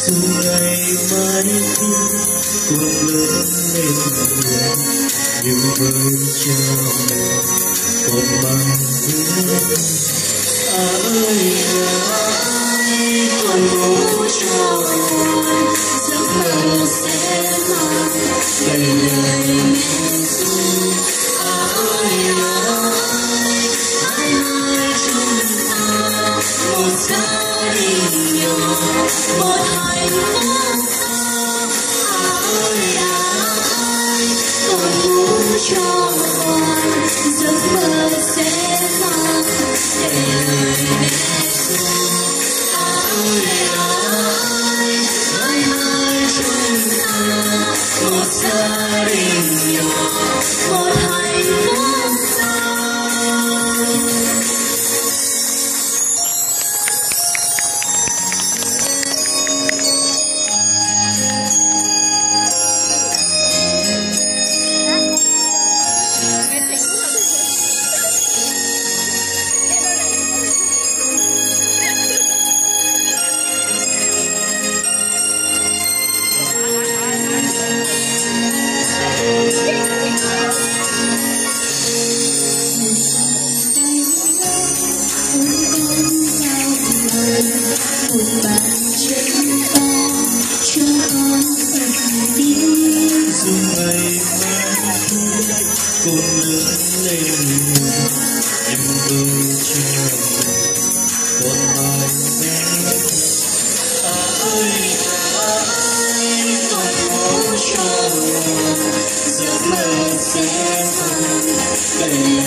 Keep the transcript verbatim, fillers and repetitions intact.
dù ngày mai khi cuộc lớn lên người nhưng với cha mẹ còn mang ước à ơi ơi con ngủ cho giấc mơ sẽ mang đầy lời mẹ ru à ơi ơi mãi mãi chúng ta một gia đình nhỏ một hạnh phúc to à ơi ơi con ngủ cho ngoan giấc mơ sẽ mang đầy lời mẹ ru à ơi ơi mãi mãi chúng ta một gia đình nhỏ một hạnh phúc to. Một bàn chân to cho con thật tin dù ngày mai khi con lớn lên nhưng với cha con mãi mẹ à ơi à ơi con ngủ cho giấc mơ sẽ mang đầy